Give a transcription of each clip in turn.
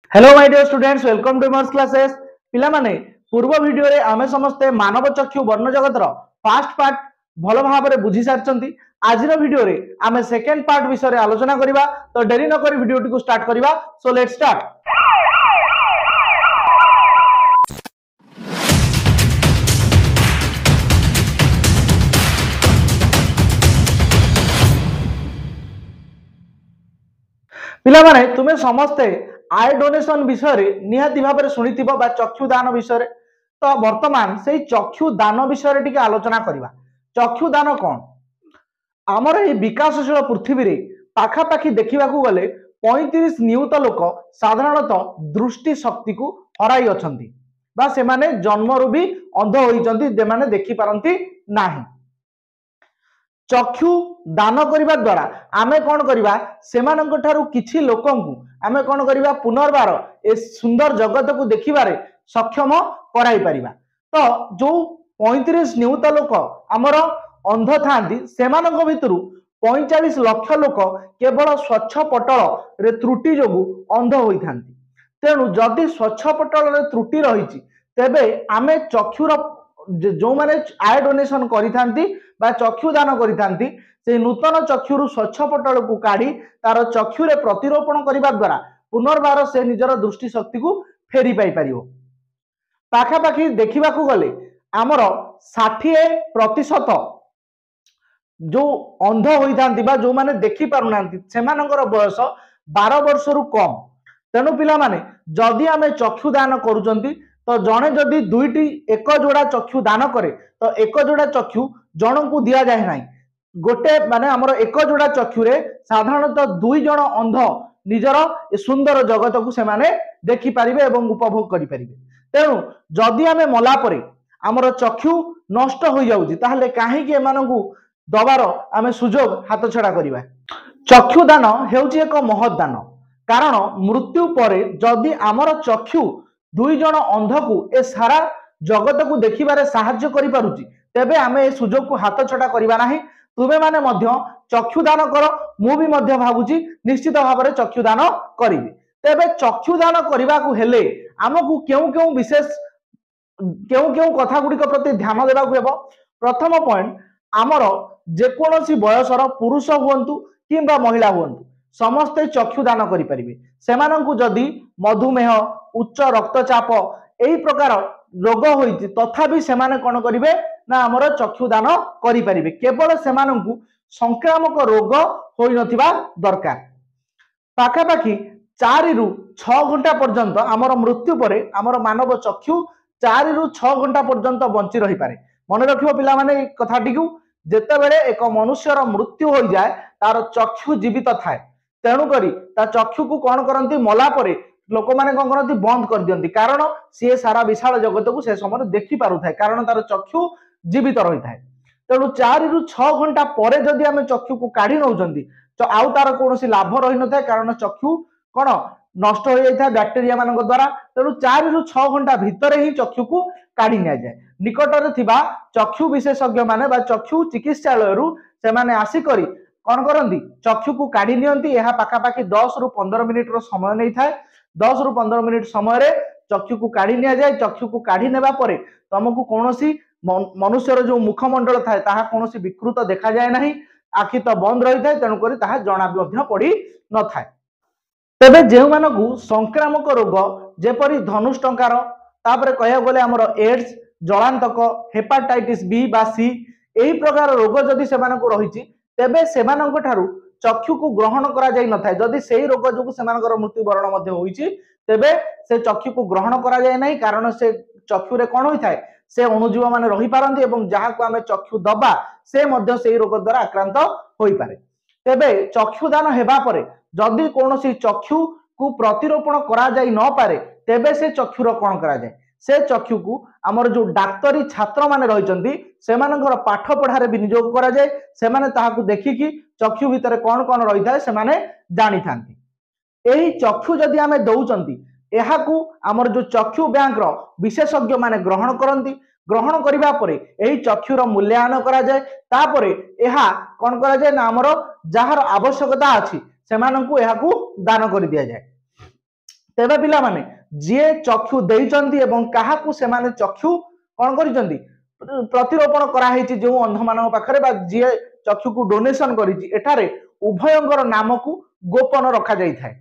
Hello my dear students, welcome to Mars classes. पिला माने पूर्व वीडियो रे आमे समस्ते मानव चक्षु वर्ण जगतर फास्ट पार्ट भलो भाबरे बुझी सारचंती। आजिर वीडियो रे आमे सेकंड पार्ट विषय रे आलोचना करिबा। तो देरी न करी वीडियो टी को स्टार्ट करिबा। So let's start. पिला माने तुमे समस्ते आय डोनेशन विषय रे निहाती भाबरे सुनिथिबो बा चक्षु दान विषय रे। तो वर्तमान सेही चक्षु दान विषय रे टिके आलोचना करिबा। चक्षु दान कोन? आमर ए विकासशील पृथ्वी रे पाखापाखी देखा गले 35 नियुत लोक साधारणतः दृष्टि शक्ति को हराई अछंती बा से माने जन्मरु भी अंध होइचंती, जे माने देखि पारंती नाही। चक्षु दान करने द्वारा आमे कौन करवा सेमानंक ठारू किछि लोकंकु आमे कौन करवा पुनर्बार ए सुंदर जगत को देखिबारे सक्षम कराई परिबा। तो जो 35 नियुत लोक आमर अंध थांती सेमानंक भितरु 45 लाख लोक केवल स्वच्छ पटल रे त्रुटि जोगु अंध होई थांती। तेणु जदि स्वच्छ पटल रे त्रुटि रही तेबे आमे चक्षुर जो माने आय डोनेशन करी थांती बा चक्षु दान करी थांती से नूतन चक्षुरु स्वच्छ पटल को काढ़ी तार चक्षुरे प्रतिरोपण करने द्वारा पुनर्बार से निजर दृष्टि शक्ति को फेरी पाई परियो। पाखापाखी देखा गले आमर 60% जो अंध होइथांती बा जो माने देखि पारुनांती सेमानंकर बयस 12 वर्ष रु कम। तेणु पिला माने जदि आमे चक्षु दान करूचंती तो जणे जदि दुईटी एक जोड़ा चक्षु दान करे तो एक जोड़ा चक्षु जनकू दिया जाए नाही। गोटे माने हमर एक जोड़ा चक्षु रे साधारणतः 2 जण अंध निजर सुंदर जगत को से माने देखि परिबे एवं उपभोग करि परिबे। तेणु जदि आमे मला परे हमर चक्षु नष्ट हो जाउची ताहले काहे कि एमानकू दबार आमे सुजोग हाथ छड़ा करिबा। चक्षु दान हेउची एक महत् दान, कारण मृत्यु परे जदि आमर चक्षु 2 जण अंध को ए सारा जगत को देखिबारे साहाय्य करि पारुची तेबे आमे ए सुजोग को हाथ छड़ा करिबा नाही। तुमे माने मध्य चक्षु दान कर, मु भी मध्य भाबुची निश्चित भाव में चक्षु दान करिबी। तेबे चक्षु दान करबा को हेले हमकु केउ केउ कथा गुडी प्रति ध्यान देबा को हेबो। प्रथम पॉइंट, आमर जेकोसी बयसर पुरुष हुंतु किंबा महिला हुंतु समस्ते चक्षु दान करि परिबे। सेमानंकु जदि मधुमेह, उच्च रक्तचाप एही प्रकार रोग होइति तथापि सेमाने कोन करिवे ना हमर चक्षु दान करि परिबे। केवल सेमानंकु संक्रामक रोग होई नथिबा दरकार। पाखापाखी 4 रु 6 घंटा पर्यंत आमर मृत्यु परे आमर मानव चक्षु 4 रु 6 घंटा पर्यंत बंची रही पारे। मन रखिबो पिला माने कथाटी को, जेतेबेले एक मनुष्यर मृत्यु हो जाए तार चक्षु जीवित थाए। तेणु करी ता चक्षु को कौन करती मला परे लोक माने कौन करती बंद कर दियंती, कारण सी सारा विशाल जगत को से समय देखि पारु थाए, कारण तार चक्षु जीवित रही थाए। तेणु 4 रु 6 घंटा परे जदि आमे चक्षु को काढ़ी नउचंती तो आउ तार कोनोसी लाभ रही न थाए, कारण चक्षु कोन नष्ट हो जाय था बैक्टेरिया मानक द्वारा। तेणु 4 रु 6 घंटा भितर ही चक्षु को काढ़ी निया जाए। निकटरे थिबा चक्षु विशेषज्ञ माने बा चक्षु चिकित्सालय रु से माने आसी करी कौन करती चक्षु को काढ़ी नियंती। यह पाखापाखि 10 रु 15 मिनिट रो समय नहीं थाए। 10 रु 15 मिनिट समय रे चक्षु को काढ़ी निया जाए। चक्षु को काढ़ी नेबा परे तुमको कोनोसी मनुष्यर जो मुखमंडल थाए ताहा कोनोसी विकृत देखा जाए नहीं, आखि तो बंद रही थाए, तेणु करी ताहा जणा मध्य पड़ी न थाए। तेबे जे मानकु संक्रामक रोग जेपरि धनुष्टंकार तापरे कहया गले हमर एड्स, जलांतक, हेपाटाइटिस बी बा सी एही प्रकार रोग जदि सेमानकु रहिछि तेबे सेमानक ठारू चक्षु को ग्रहण करा जाय न थाए। जदि सेही रोग जोगु सेमानकर मृत्यु वरण मध्ये होइछि तेबे से चक्षु को ग्रहण करा जाय नाही, कारण से चक्षु रे कोन होई थाए से अणुजीव माने रही पारंती एवं जहा को आमे चक्षु दबा से मध्य सेही रोग द्वारा आक्रांत होई पारे। तेबे चक्षु दान हेबा परे जदि कोनोसी चक्षु को प्रतिरोपण करा जाय न पारे तेबे से चक्षुर कोन करा जाय, से चक्षु को आमर जो डाक्तरी छात्र माने रहिचंती सेमानकर पाठ पढ़ारे विनियोग करा जाय। सेमाने ताहाकु देखिकी चक्षु भितर कोन कोन रही थाए सेमाने जानि थांती। एही चक्षु जदि आमे दउचंती एहाकू आमर जो चक्षु बैंक रो विशेषज्ञ माने ग्रहण करंती। ग्रहण करिबा परे एही चक्षुर मूल्यांकन करा जाय। तापरे एहा कोन करा जाय ना आमर जहार आवश्यकता अछि सेमानंकु एहाकू दान करि दिया जाय। तेबे पिला माने जे चक्षु देइचंती एवं काहाकू से माने चक्षु कोन करिचंती प्रतिरोपण करा हेची जो अंध मानव पाखरे बा जे चक्षु को डोनेशन करिची एठारे उभयंकर नाम को गोपन रखा जाई थाए।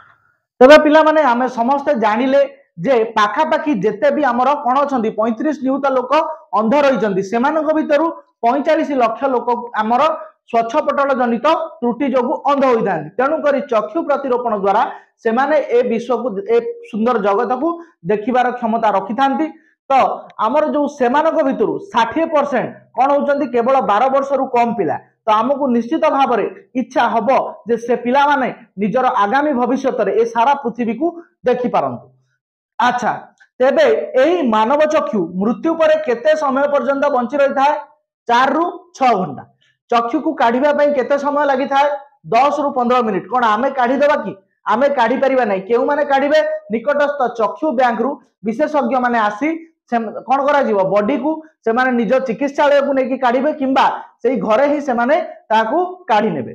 तेबे पिला माने आमे समस्त जानिले जे पाखापाखी जेते भी आमर कोन अछंती 35 नियुत लोक अंध रहिचंती सेमानक भितरु 45 लाख लोक आमर स्वच्छपटल जनित त्रुटि जोगु अंध होइथांती। तेणु करी चक्षु प्रतिरोपण द्वारा सेमाने ए विश्व को ए सुंदर जगत को देखिबार क्षमता रखिथांती। तो आमर जो सेमानक भितरु 60% कोन होचंती केवल 12 वर्ष रु कम पिला। तो आमको निश्चित भाव में इच्छा हम जे से पिला माने निजर आगामी भविष्य ए सारा पृथ्वी को देखि पारंतु। अच्छा तेबे एही मानव चक्षु मृत्यु पर केते समय पर्यंत बंची रही थाए 4 रु 6 घंटा। चक्षु को काढ़िबा पई केते समय लागि थाए 10 रु 15 मिनिट। कोन आमे काढ़ी देबा कि आमे काढ़ी परिबा नै केउ माने काढ़िबे निकटस्थ चक्षु बैंक रु विशेषज्ञ माने आसी कौन करा जीवो बॉडी को से माने निज चिकित्सालय को नेकी काढ़िबे किंबा सेही घरे ही से माने ताकू काढ़ी नेबे।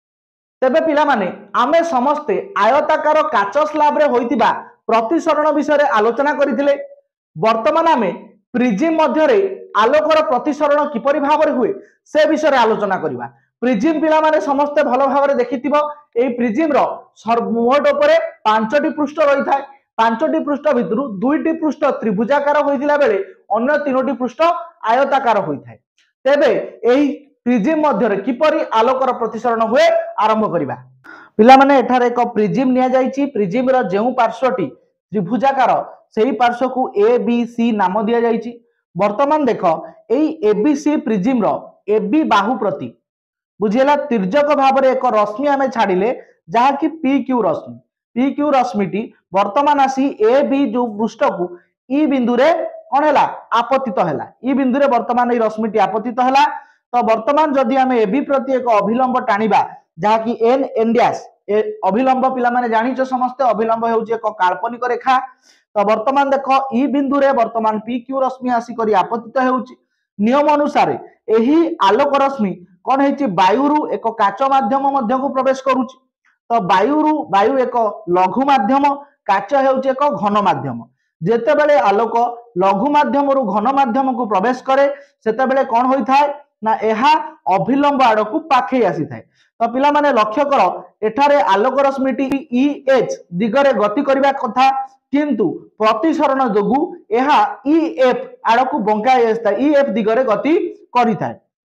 तेबे पिला माने आमे समस्ते आयताकार काच स्लैब रे होइतिबा प्रतिसरण विषय रे आलोचना करिथिले। वर्तमान आमे प्रिज्म मध्य रे आलोकर प्रतिसरण किपरि भाव रे हुए से विषय रे आलोचना करिबा। प्रिज्म पिला माने समस्ते भलो भाव रे देखिथिबो एई प्रिज्म रो सर्वमोट उपरे 5टी पृष्ठ रही थाए। 5टी पृष्ठ भितरु 2टी पृष्ठ त्रिभुजाकार होइतिला बेले अन्य 3टी पृष्ठ आयताकार होइथाय। तेबे एही प्रिज्म मध्य रे किपरि आलोकर प्रतिसरण हुए आरंभ करिबा। पिला माने एठारे एक प्रिज्म निया जाईची। प्रिज्म रो जेउ पार्श्वटी त्रिभुजाकार सेही पार्श्व को ए बी सी नाम दिया जाईची। वर्तमान देखो एही ए बी सी प्रिज्म रो ए बी बाहु प्रति बुझियला तिर्यक भाव रे एक रश्मि आमे छाडिले जहा कि पी क्यू रश्मि। पी क्यू रश्मिटी वर्तमान आसी ए बी जो पृष्ठ को ई बिंदु रे कोन हैला आपतित हैला। ई बिंदु रे वर्तमान ए रश्मिटी आपतित हैला। तो वर्तमान जदि आमे ए बी प्रति एक अभिलंब टाणीबा जहा कि एन एन डैश ए अभिलंब पिला माने जानिचो समस्त अभिलंब हेउची एक काल्पनिक रेखा। तो वर्तमान देखो ई बिंदु रे वर्तमान पी क्यू रश्मि आसी करी आपतित हेउची। नियम अनुसार एही आलोक रश्मि कोन हेची वायुरु एक काच माध्यम मध्य को प्रवेश करूची। तो वायु एक लघु माध्यम काच हेउची एक घन माध्यम। जेते बेले आलोक लघु माध्यम रु घन माध्यम को प्रवेश करे सेते बेले कोन होई थाए ना एहा अभिलंब आड़ को पाखे आसी थाए। तो पिला माने लक्ष्य करो एठारे आलोक रश्मिटी ई एच दिगरे गति करिबा कथा किंतु प्रतिसरण जोगु एहा ई एफ आड़ को बंका आस्ता ई एफ दिगरे गति करि थाए।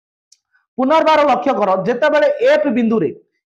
पुनर्बार लक्ष्य करो जेते बेले एफ बिंदु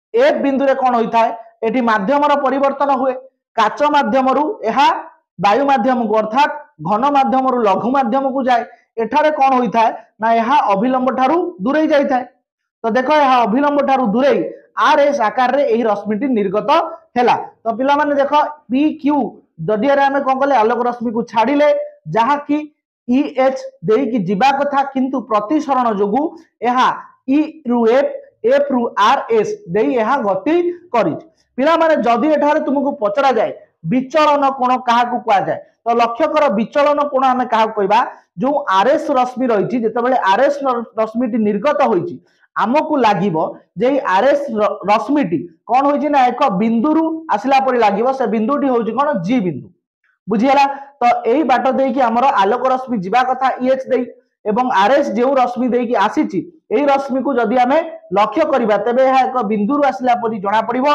रे कोन होई थाए एठी माध्यमर परिवर्तन हुए। काच माध्यम रु एहा वायु माध्यम को अर्थात घन माध्यम रु लघु माध्यम को जाए। एठारे कोन होई थाए ना एहा अभिलंब ठारू दूरे जाई थाए। तो देखो एहा अभिलंब ठारू दूरे आर एस आकार रे एही रश्मिटी निर्गत हैला। तो पिला माने देखो पी क्यू जदिया रे हमें कोन कले आलोक रश्मि को छाडिले जहा कि ई एच देई कि जिबा कथा किंतु प्रतिसरण जोगु एहा ई रु एफ रु आर एस देई एहा गति करि। पिला माने जदि एठारे तुमको पचरा जाए विचलन कोण काहा को कुआ जाए तो लक्ष्य कर विचलन कोण हमें काहा कहबा जो आरएस रश्मि रही जेते बेले आरएस रश्मिटी निर्गत होईची आमको लागिबो जे आरएस रश्मिटी कोन होईची ना एक बिंदुरु आसिला परि लागिबो से बिंदुटी होईची कोन जी बिंदु बुझियला। तो एही बाट देई कि हमर आलोक रश्मि जिबा कथा ईएच देई एवं आरएस जेउ रश्मि देई कि आसीची एही रश्मि को जदि हमें लक्ष्य करिबा तबे एहा एक बिंदुरु आसिला परि जणा पड़िबो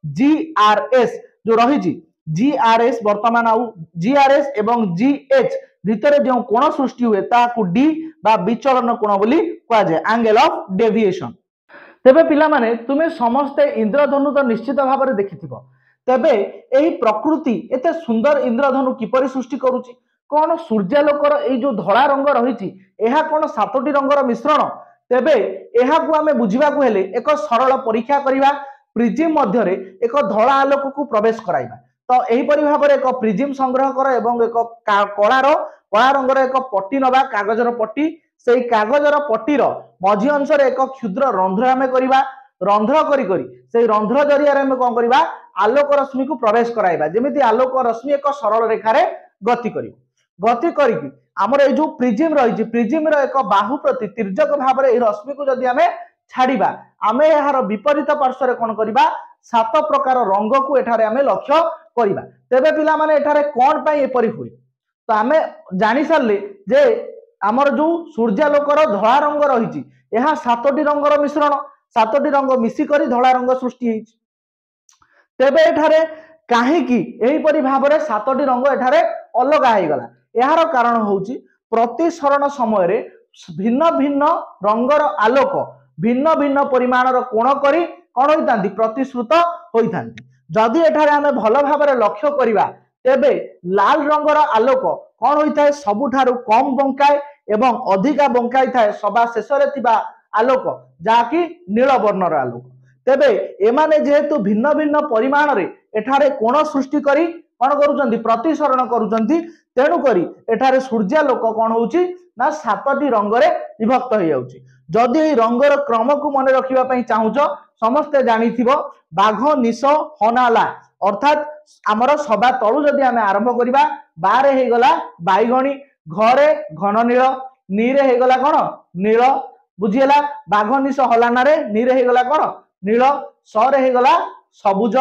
जीआरएस जो रही जीआरएस वर्तमान आउ जीआरएस एवं जीएच भितर जो कोण सृष्टि हुए ताकू डी बा विचलन कोण बोली कहा जाए एंगल ऑफ डेविएशन। तेबे पिला माने तुमे समस्त इंद्रधनु तो निश्चित भाव में देखिथिबो। तेबे एही प्रकृति एते सुंदर इंद्रधनु किपरि सृष्टि करूची कोन सूर्यालोकर एई जो धड़ा रंग रही एहा कोन सातोटी रंगर मिश्रण। तेबे एहा को हमें बुझिबा को हेले एक सरल परीक्षा करिबा प्रिज्म मध्य रे एक धड़ा आलोक को प्रवेश कराइबा। तो एही परि भाव में एक प्रिज्म संग्रह कर एवं एक कला रंगर एक पट्टी नबा कागजर पट्टी सेही कागजर पट्टीर मझी अंश रे एक क्षुद्र रंध्र आमे करिबा। रंध्र करी करी सेही रंध्र जरिया रे हमें कोन करिबा आलोक रश्मि को प्रवेश कराइबा। जेमिति आलोक रश्मि एक सरल रेखा रे गति करिवो। गति करिकि हमर ए जो प्रिज्म रही प्रिज्म रो एक बाहु प्रति तिर्यक भाव में रश्मि को जदि हमें छाड़िबा आमे यार विपरीत पार्श्व रे कोन करिबा 7 प्रकार रंग को एठारे आमे लक्ष्य करिबा। तेबे पिला माने एठारे कोन पई एपरि हुए तो आमे जानि सारले जे आमर जो सूर्यालोकर धला रंग रही यह 7टी रंगर मिश्रण 7टी रंग मिसिक धला रंग सृष्टि होती। तेबे एठारे काहीकि एहीपरि भाबरे 7टी रंग एठारे अलगा हो गला यार कारण होउची प्रतिसरण समय रे भिन्न भिन्न रंगर आलोक भिन्न भिन्न परिमाणर कोण करी कौन होइतांती प्रतिश्रुत होइतांती। जदि एठारे आमे भल भाबरे लक्ष्य करिबा तेबे लाल रंगर आलोक कौन होइताय सबुठारु कम बंकाए एवं अधिका बंकाई थाए सभा शेष रे थिबा आलोक जाकी नील वर्णर आलोक। तेबे एमाने जेहेतु भिन्न भिन्न परिमाण रे एठारे कोण सृष्टि करी कौन करूचंती प्रतिसरण करूचंती तेणु करी एठारे सूर्यालोक कौन होउची ना 7टी रंगरे विभक्त हो जाउची। जदि एही रंगर क्रम को मन रखिबा पई चाहुचो समस्ते जानिथिबो बाघ निश हनाला अर्थात आमर सभा तळु जदि आमे आरंभ करिबा बारे हे गला बाईगणी घरे घन नील नीरे हे गला कोन नील बुझियला बाघ निश हलाना रे नीरे हे गला कोन नील सरे हे गला सबुज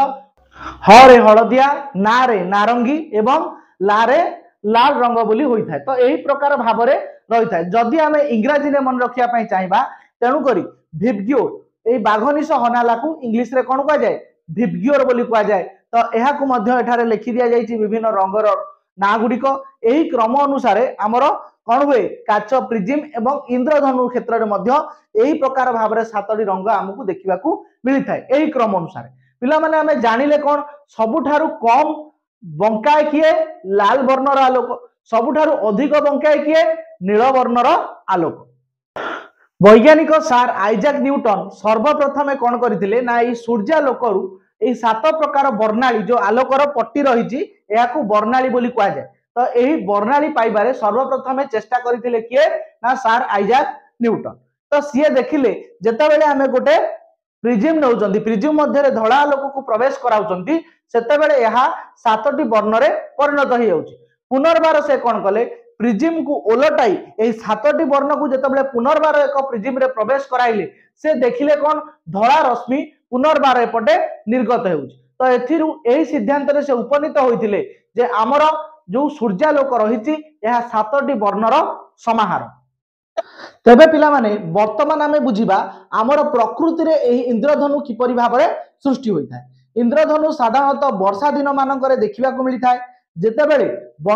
हरे हलदिया ना रे नारंगी एवं लारे लाल रंग बोली होई थाए। तो एही प्रकार भाबरे रही थाए। जदि आमे इंग्रजी रे मन रखिया पई चाहिबा तेनु करी भिबग्योर एही बाघनिश हनाला को इंग्लिश रे कोन कहा जाय भिबग्योर बोली कहा जाय। तो एहा को मध्य एठारे लिखि दिया जायछि विभिन्न रंगर ना गुडिक एही क्रम अनुसार आमर कौन हुए काच प्रिजिम एवं इंद्रधनु क्षेत्र में मध्य एही प्रकार भाबरे 7टी रंग आमको देखिबाकू मिली थाए। एही क्रम अनुसार पिला माने आमे जानिले कोन सबुठारु कम बंकाए किए लाल वर्णर आलोक सबुठारु अधिक बंकाए किए नील वर्णर आलोक। वैज्ञानिक सार आइजाक न्यूटन सर्वप्रथम कौन करथिले ना ई सूर्यालोकरु ए 7 प्रकार वर्णाली जो आलोकर पट्टी रही याकू वर्णाली बोली कहा जाए। तो यही वर्णाली पाइबारे सर्वप्रथम चेष्टा करथिले किए ना सार आइजाक न्यूटन। तो सीए देखिले जेतेबेले आमे गोटे प्रिजिम नउचंती प्रिजिम मध्य धड़ा आलोक को प्रवेश कराउचंती सेतेबेले यहा 7टी वर्ण रे परिणत हो जाउची। पुनर्बार से कौन कले प्रिजिम को ओलटाई ए 7टी वर्ण को जेतेबेले पुनर्बार एक प्रिजिम रे प्रवेश कराइले से देखिले कौन धड़ा रश्मि पुनर्बार एपटे निर्गत होउची। तो एथिरु एही सिद्धांत रे से उपनीत होइथिले जे हमर जो सूर्यालोक रही यह 7टी वर्णर समाहार। तेबे पिला माने वर्तमान आमे बुझिबा हमर प्रकृति रे एही इंद्रधनु किपरि भाबरे सृष्टि होइथाय। इंद्रधनु साधारणतः वर्षा दिन मानकरे देखिबाकू मिली थाए। जेतेबेले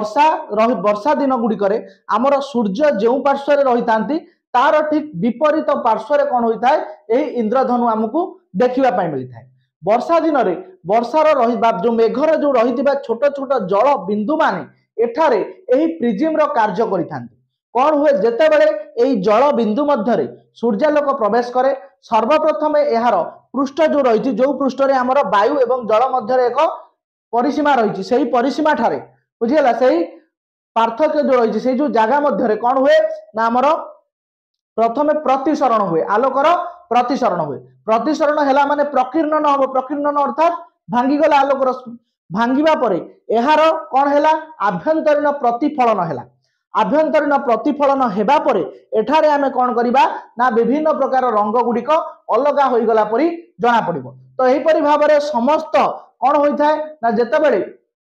वर्षा दिन गुडिकरे हमर सूर्य जेउ पार्श्व रे रहितांती तार ठीक विपरीत पार्श्व रे कोन होइथाय एही इंद्रधनु हमकू देखिबा पई मिली थाए। वर्षा दिन रे वर्षार रहिबा जो मेघर जो रहितिबा छोट छोट जल बिंदु माने एठारे एही प्रिजिम रो कार्य करिथांती। कौन हुए जेतेबेले एही जल बिंदु मध्यरे सूर्यालोक प्रवेश करे सर्वप्रथम यार पृष्ठ जो रही जो पृष्ठ रे हमर वायु एवं जल मध्यरे एक परिसीमा रही सेही परिसीमा ठारे बुझियला सेही पार्थक्य जो रही से जो जगह मध्यरे कौन हुए ना हमर प्रथमे प्रतिसरण हुए आलोकर प्रतिसरण हुए। प्रतिसरण हैला माने प्रकीर्णन हो प्रकीर्णन अर्थात भांगी गला आलोक रश्मि भांगीबा परे एहार कौन हैला आभ्यंतरीण प्रतिफलन हैला। आभ्यंतरीण प्रतिफलन हेबा परे एठारे आमे कौन करिबा ना विभिन्न प्रकार रंग गुडिक अलगा होई गला परी जणा पड़िबो। तो एही परी भाबरे समस्त कौन होइथाय ना जेतेबेले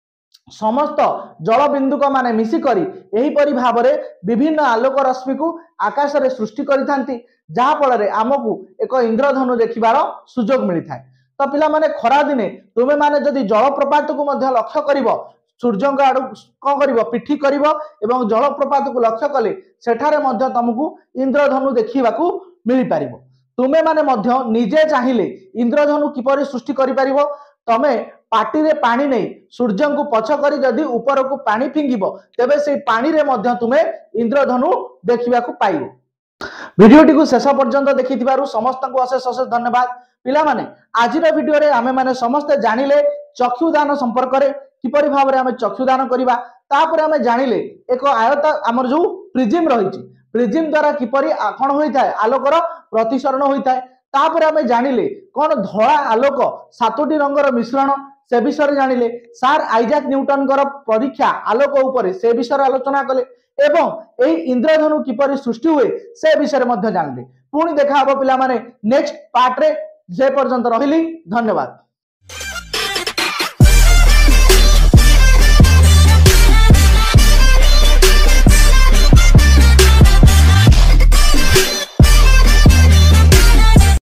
समस्त जल बिंदुक माने मिसी करी एही परी भाबरे विभिन्न आलोक रश्मि को आकाश रे सृष्टि करिथांती जहा फल रे आमकू एक इंद्रधनु देखिबार सुजोग मिली थाए। तो पिला माने खरा दिने तुमे माने जदि जलप्रपात को मध्य लक्ष्य करिवो सूर्यंक आडू कौन करिवो पिठी करिवो एवं जलप्रपात को लक्ष्य कले सेठारे मध्य तुमको इंद्रधनु देखिबाकू मिली पारिबो। तुमे माने मध्य निजे चाहिले इंद्रधनु किपरि सृष्टि करि पारिबो तमे पाटी रे पानी नहीं सूर्य को पछ करी जदि ऊपर को पानी फिंगिबो तेबे से पानी रे मध्य तुमे इंद्रधनु देखिबाकू पाइबो। वीडियोटी को शेष पर्यंत देखिथिबारु समस्त को अशेष अशेष धन्यवाद। पिला माने आजिर वीडियो रे आमे माने समस्त जानिले चक्षुदान संपर्क रे किपरि भाबरे आमे चक्षुदान करिबा तापर आमे जानिले एक आयत हमर जो प्रिजिम रहिछि प्रिजिम द्वारा किपरि कोन होई थाए आलोकर प्रतिसरण होई थाए। तापर आमे जानिले कोन धळा आलोक 7टी रंगर मिश्रण से विषय जानिले सार आइजाक न्यूटन परीक्षा आलोक उपरे से विषय आलोचना कले एवं एही इंद्रधनु किपरि सृष्टि हुए से विषय मध्य जानिले। पुणी देखा हबो पिला माने नेक्स्ट पार्ट रे जे पर्यंत रहिली धन्यवाद।